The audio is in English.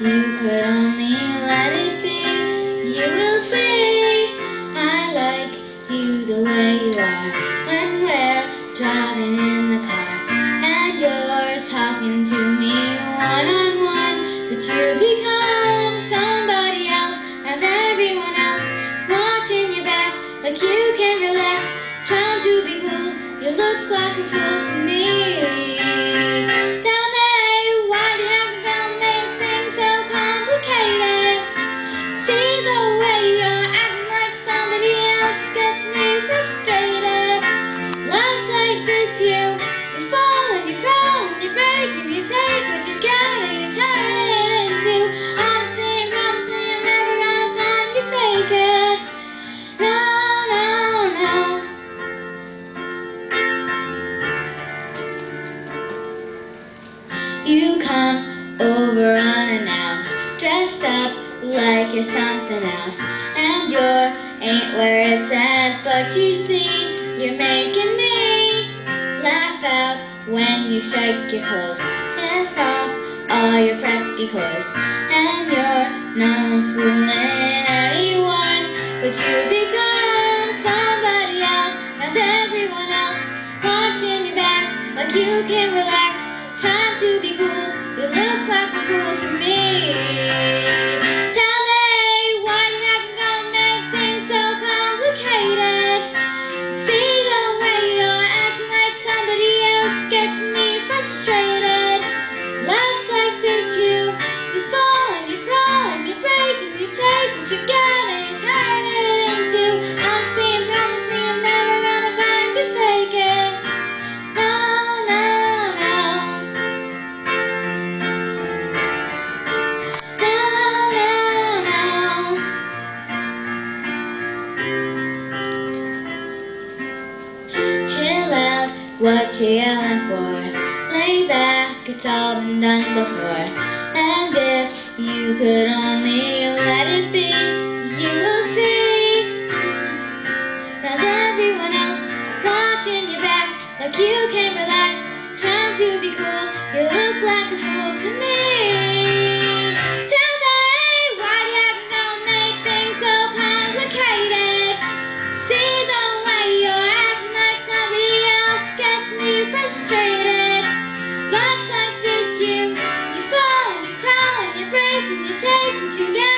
you could only let it be, you will see I like you the way you are. When we're driving in the car and you're talking to me one-on-one, but you become somebody else and everyone else watching your back like you can relax, trying to be cool. You look like a fool to me. Tell me, why do you have to make things so complicated? See the way you're acting like somebody else gets me frustrated. Love's like this, you fall and you crawl and you break and you take what you got and you turn it into honesty and promise me I'm never gonna find you fake it. No, no, no. You come over unannounced, dressed up like you're something else, and you're ain't where it's at, but you see, you're making me laugh out when you strike your clothes and off all your preppy clothes, and you're not fooling anyone, but you become somebody else, and everyone else watching your back like you can relax, trying to be cool. You look like a fool to me. Tell me, why you have to make things so complicated? See the way you're acting like somebody else gets me frustrated. Love's like this, you fall and you crawl and you break and you take what you got and you turn it into honesty and promise me I'm never gonna find you fake it. No, no, no. No, no, no. Chill out, what you yelling for? Lay back, it's all been done before. And if you could only let it be, you will see round everyone else watching your back like you can relax, trying to be cool. You look like a fool to me. Tell me, why do you have to make things so complicated? See the way you're acting like somebody else gets me frustrated. Life's like this, you fall and you crawl and you break and you take what you got.